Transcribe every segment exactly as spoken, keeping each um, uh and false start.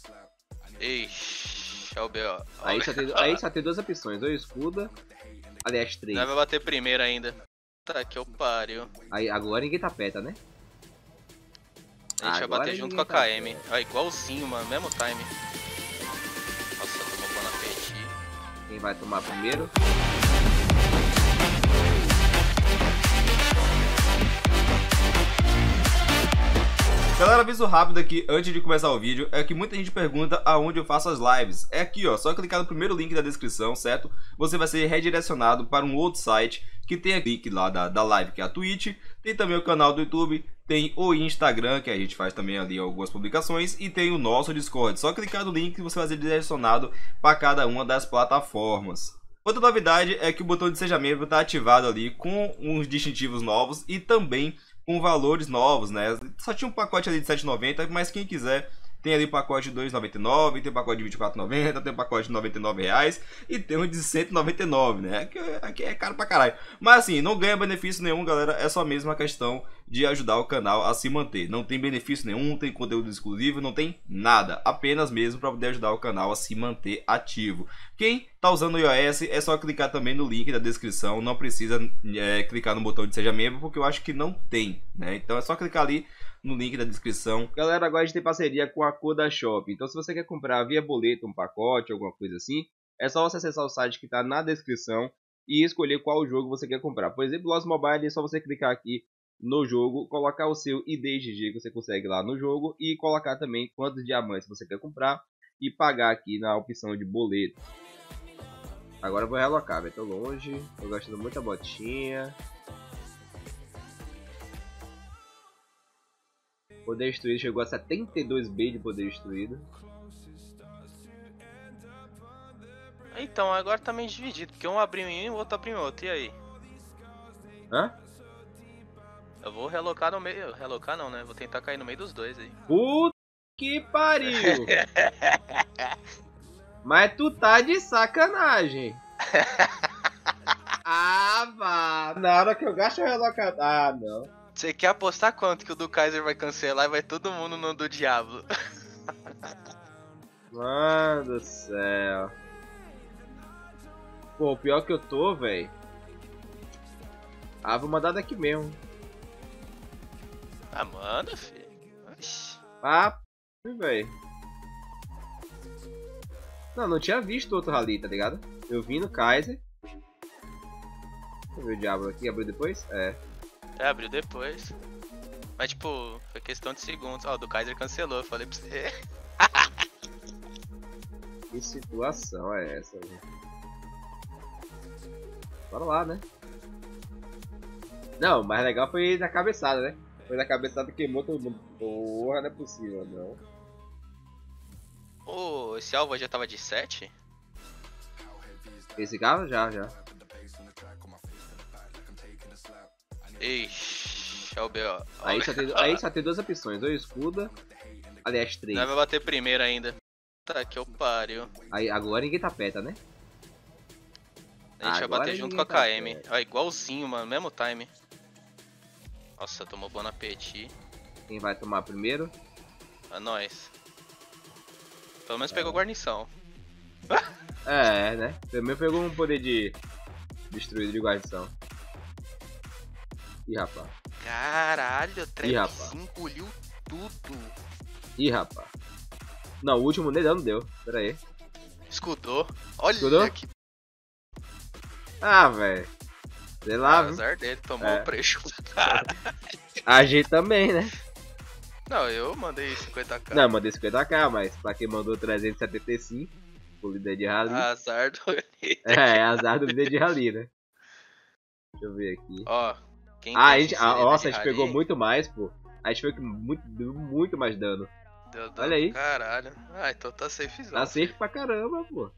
Ixi, é o B O. Aí só, tem, aí só tem duas opções, ou escuda, aliás, três. Não vai bater primeiro ainda. Tá, que eu pariu. Aí agora ninguém tá peta, né? A gente vai Agora bater junto com ninguém a tá K M. Ah, igualzinho, mano, mesmo time. Nossa, tomou bom apetite. Quem vai tomar primeiro? Galera, aviso rápido aqui antes de começar o vídeo, é que muita gente pergunta aonde eu faço as lives. É aqui, ó, só clicar no primeiro link da descrição, certo? Você vai ser redirecionado para um outro site que tem o link lá da, da live, que é a Twitch. Tem também o canal do YouTube, tem o Instagram, que a gente faz também ali algumas publicações, e tem o nosso Discord. Só clicar no link que você vai ser direcionado para cada uma das plataformas. Outra novidade é que o botão de Seja Membro está ativado ali com uns distintivos novos e também com valores novos, né? Só tinha um pacote ali de sete reais e noventa centavos, mas quem quiser tem ali o pacote de dois reais e noventa e nove centavos, tem o pacote de vinte e quatro reais e noventa centavos, tem o pacote de noventa e nove reais e tem um de cento e noventa e nove centavos, né? Aqui, aqui é caro pra caralho. Mas assim, não ganha benefício nenhum, galera, é só mesmo a questão de ajudar o canal a se manter. Não tem benefício nenhum, não tem conteúdo exclusivo, não tem nada. Apenas mesmo para poder ajudar o canal a se manter ativo. Quem tá usando o iOS é só clicar também no link da descrição. Não precisa é, clicar no botão de Seja Membro, porque eu acho que não tem, né? Então é só clicar ali no link da descrição. Galera, agora a gente tem parceria com a Coda Shop. Então se você quer comprar via boleto um pacote, alguma coisa assim, é só você acessar o site que está na descrição e escolher qual jogo você quer comprar. Por exemplo, Lost Mobile, é só você clicar aqui no jogo, colocar o seu I D G G que você consegue lá no jogo e colocar também quantos diamantes você quer comprar e pagar aqui na opção de boleto. Agora eu vou realocar, velho, tô longe, tô gastando muita botinha. Poder destruído chegou a setenta e dois B de poder destruído. Então, agora tá meio dividido, porque um abriu em um e o outro abriu em outro, e aí? Hã? Eu vou relocar no meio, relocar não, né? Vou tentar cair no meio dos dois aí. Puta que pariu! Mas tu tá de sacanagem. Ah, vá. Na hora que eu gasto o relocar... Ah, não. Você quer apostar quanto que o do Kaiser vai cancelar e vai todo mundo no do Diablo? Mano do céu. Pô, o pior que eu tô, velho. Ah, vou mandar daqui mesmo. Ah, manda, filho. Ah, velho. Não, não tinha visto outro rally, tá ligado? Eu vim no Kaiser. Deixa eu ver o Diablo aqui, abriu depois? É. É, abriu depois. Mas tipo, foi questão de segundos. Ó, o do Kaiser cancelou, eu falei pra você. Que situação é essa, velho? Bora lá, né? Não, o mais legal foi na cabeçada, né? Foi na cabeçada que queimou todo mundo. Porra, não é possível, não. Ô, oh, esse alvo já tava de sete? Esse carro já, já. Ixi, é o B O. Aí só, tem, aí só tem duas opções, ou escuda, aliás, três. Não vai bater primeiro ainda. Tá, que eu pariu. Aí agora ninguém tá peta, né? A gente Agora vai bater junto com a tá K M. perto. Ah, igualzinho, mano, mesmo time. Nossa, tomou bom apetite. Quem vai tomar primeiro? A nós. Pelo menos pegou guarnição. É, né? Também pegou um poder de destruído de guarnição. Ih, rapaz. Caralho, Ih, três rapaz. engoliu tudo. Ih, rapaz. Não, o último nem não deu. Pera aí. Escudou. Olha Escudou? que Ah, velho. Sei lá, viu? azar dele, tomou É. o prejuízo. Cara. A gente também, né? Não, eu mandei cinquenta k. Não, mandei cinquenta k, mas pra quem mandou trezentos e setenta e cinco, o líder de rally. Azar do É, azar do líder de rally, né? Deixa eu ver aqui. Ó, quem Ah, a tem gente, esse ah, líder nossa, a de gente rally, pegou muito mais, pô. A gente foi com muito, deu muito mais dano. deu dano Olha aí. pro Caralho. Ah, então tá safezão. Tá safe pra caramba, pô.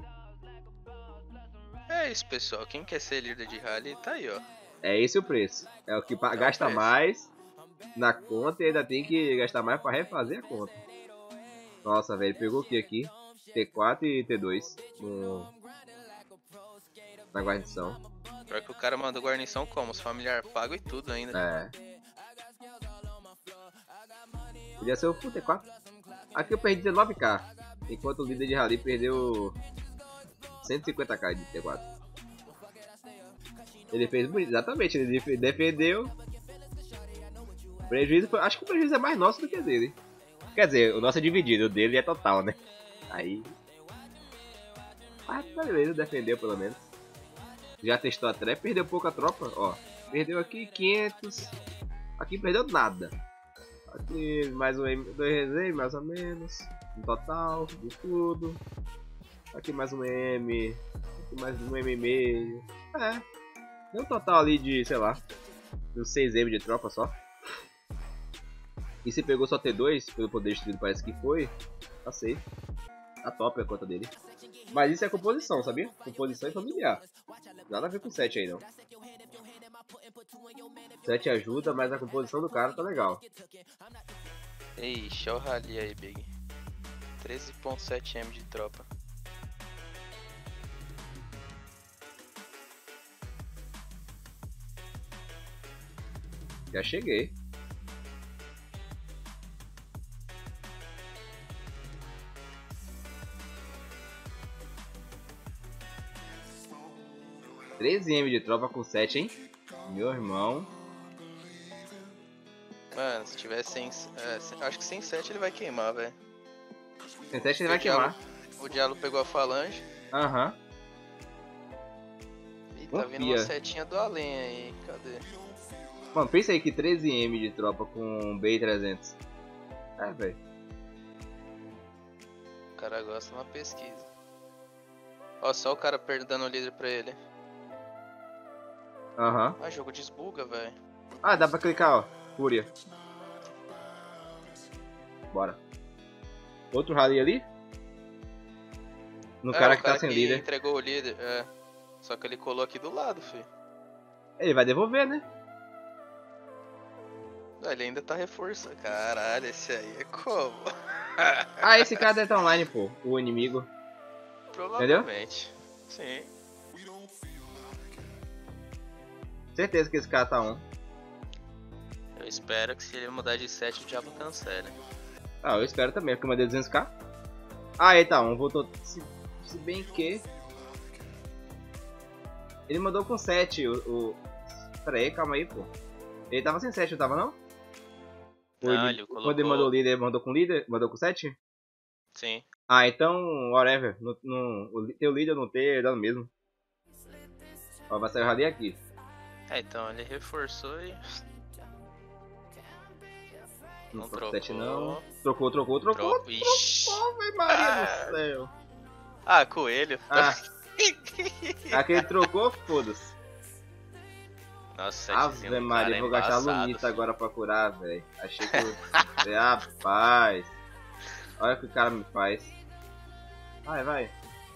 É isso, pessoal. Quem quer ser líder de rally, tá aí, ó. É esse o preço. É o que pa- É o gasta preço. mais na conta e ainda tem que gastar mais pra refazer a conta. Nossa, velho, pegou o que aqui? T quatro e T dois no... na guarnição. Pior que o cara mandou guarnição como? Os familiares pagam e tudo ainda. É. Podia ser o full T quatro. Aqui eu perdi dezenove k. Enquanto o líder de rally perdeu cento e cinquenta k de T quatro. Ele fez bonito, exatamente, ele defendeu. Prejuízo foi, acho que o prejuízo é mais nosso do que dele. Quer dizer, o nosso é dividido, o dele é total, né? Aí. Ah, tá beleza, defendeu pelo menos. Já testou a trap, perdeu pouca tropa, ó. Perdeu aqui quinhentos. Aqui perdeu nada. Aqui mais um M, dois resenhas mais ou menos. No total, de tudo. Aqui mais um M. Aqui mais um M e meio. É. Deu um total ali de, sei lá, de uns seis M de tropa só. E se pegou só T dois, pelo poder destruído parece que foi, tá safe. Tá top a conta dele. Mas isso é composição, sabia? Composição e familiar. Nada a ver com sete aí não. sete ajuda, mas a composição do cara tá legal. Ixi, olha o rally aí, Big. treze ponto sete M de tropa. Já cheguei. treze M de tropa com sete, hein? Meu irmão. Mano, se tiver sem... É, sem- acho que sem sete ele vai queimar, velho. Sem sete ele vai queimar. O Diablo pegou a falange. Aham. E tá vindo Confia. uma setinha do além aí. Cadê? Mano, pensa aí que treze M de tropa com B trezentos. É, velho. O cara gosta de uma pesquisa. Ó, só o cara perdendo o líder pra ele. Aham. Ah, jogo desbuga, velho. Ah, dá pra clicar, ó. Fúria. Bora. Outro rally ali? No É, cara o que tá sem que líder. entregou o líder, é. Só que ele colou aqui do lado, filho. Ele vai devolver, né? Ah, ele ainda tá reforçando. Caralho, esse aí é como? Ah, esse cara deve estar online, pô. O inimigo. Provavelmente. Sim. Certeza que esse cara tá on. Eu espero que se ele mudar de sete o Diablo cancele. Ah, eu espero também, porque eu mandei duzentos k. Ah, ele tá on. Voltou. Se, se bem que... Ele mandou com sete. O, o... Pera aí, calma aí, pô. Ele tava sem sete, não tava não? Ou Não, ele, ele Quando ele colocou- mandou líder, ele mandou com líder? Mandou com sete? Sim. Ah, então, whatever. No, no, o teu líder não ter, dá no mesmo. Ó, vai sair o rally aqui. É, então ele reforçou e. Não Não trocou sete trocou. não. Trocou, trocou, trocou. Tro... Ixi. Ave Maria do céu. Ah, coelho. Ah. Aquele trocou, foda-se. Nossa, Ave setezinho do Maria, cara é vou gastar embaçado, lunita filho. agora pra curar, velho. Achei que eu... Rapaz. Olha o que o cara me faz. Vai, vai.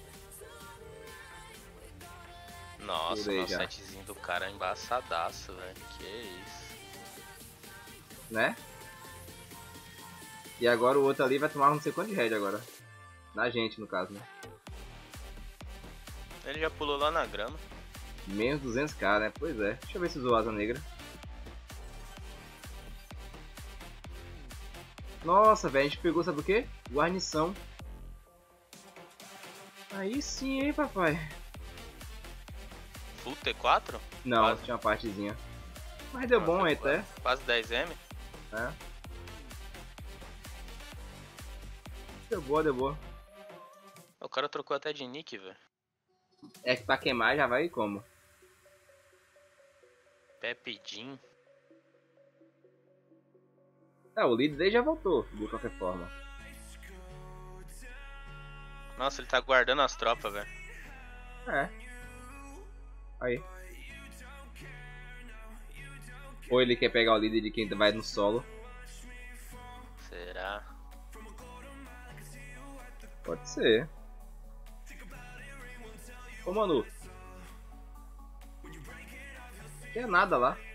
Nossa, Tirei o já. setzinho do cara é embaçadaço, velho. Que isso. Né? E agora o outro ali vai tomar não sei quanto de head agora. Na gente, no caso, né? Ele já pulou lá na grama. Menos duzentos k, né? Pois é. Deixa eu ver se usou asa negra. Nossa, velho, a gente pegou, sabe o que? Guarnição. Aí sim, hein, papai. Full T quatro? Não, Quase. tinha uma partezinha. Mas deu Ah, bom foi aí até. Quase dez M. É. Deu boa, deu boa. O cara trocou até de nick, velho. É que pra queimar já vai como? Pepe Jean. É, o líder dele já voltou, de qualquer forma. Nossa, ele tá guardando as tropas, velho. É. Aí. Ou ele quer pegar o líder de quem vai no solo. Será? Pode ser. Ô, Manu. Não tem nada lá.